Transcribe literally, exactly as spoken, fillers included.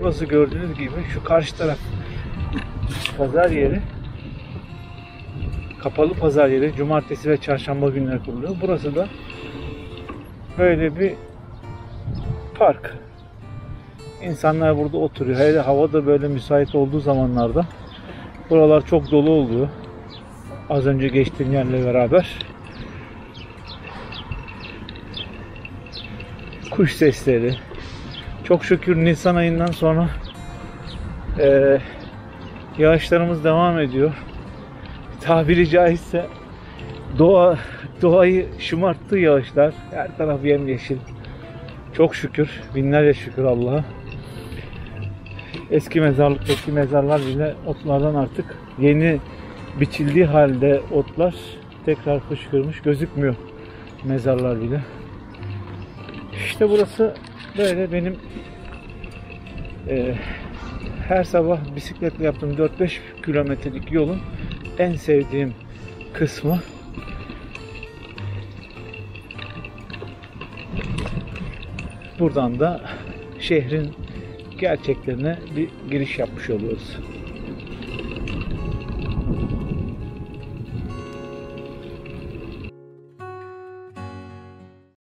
Burası gördüğünüz gibi şu karşı taraf pazar yeri. Kapalı pazar yeri. Cumartesi ve çarşamba günleri kuruluyor. Burası da böyle bir park. İnsanlar burada oturuyor. Hele hava da böyle müsait olduğu zamanlarda buralar çok dolu oluyor. Az önce geçtiğim yerle beraber. Kuş sesleri. Çok şükür Nisan ayından sonra e, yağışlarımız devam ediyor. Tabiri caizse doğa doğayı şımarttı yağışlar. Her taraf yemyeşil. Çok şükür. Binlerce şükür Allah'a. Eski mezarlık, eski mezarlar bile otlardan artık yeni biçildiği halde otlar tekrar fışkırmış. Gözükmüyor mezarlar bile. İşte burası böyle benim e, her sabah bisikletle yaptığım dört beş kilometrelik yolun en sevdiğim kısmı. Buradan da şehrin gerçeklerine bir giriş yapmış oluyoruz.